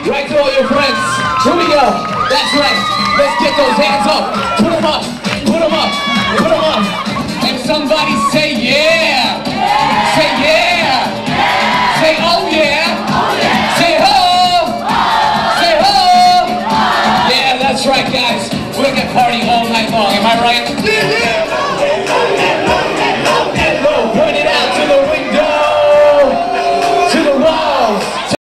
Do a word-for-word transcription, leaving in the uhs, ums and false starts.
Right to all your friends. Here we go. That's right. Let's get those hands up. Put them up.